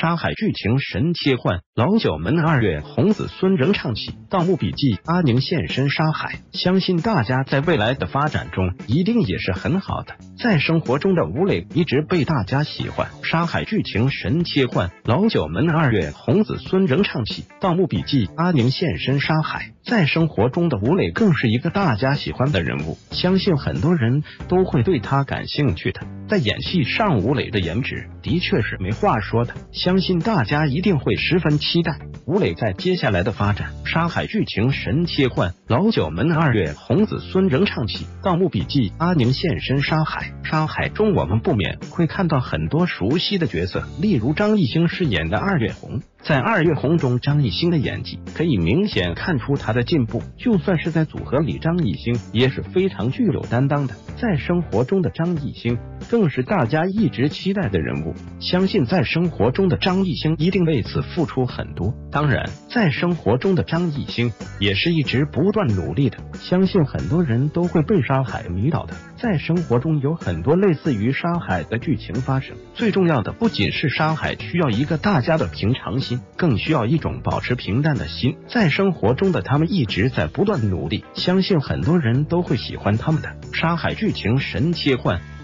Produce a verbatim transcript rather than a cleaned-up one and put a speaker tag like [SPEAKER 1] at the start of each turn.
[SPEAKER 1] 沙海剧情神切换，老九门二月红子孙仍唱起。盗墓笔记阿宁现身沙海，相信大家在未来的发展中一定也是很好的。在生活中的吴磊一直被大家喜欢，沙海剧情神切换，老九门二月红子孙仍唱起。盗墓笔记阿宁现身沙海，在生活中的吴磊更是一个大家喜欢的人物，相信很多人都会对他感兴趣的。在演戏上，吴磊的颜值的确是没话说的，相信大家一定会十分期待吴磊在接下来的发展。沙海剧情神切换，老九门二月红子孙仍唱起。盗墓笔记阿宁现身沙海，沙海中我们不免会看到很多熟悉的角色，例如张艺兴饰演的二月红。在二月红中，张艺兴的演技可以明显看出他的进步，就算是在组合里，张艺兴也是非常具有担当的。在生活中的张艺兴更是大家一直期待的人物，相信在生活中的张艺兴一定为此付出很多。当然，在生活中的张艺兴也是一直不断努力的，相信很多人都会被沙海迷倒的。在生活中有很多类似于沙海的剧情发生，最重要的不仅是沙海需要一个大家的平常心，更需要一种保持平淡的心。在生活中的他们一直在不断努力，相信很多人都会喜欢他们的。沙海剧情神切换，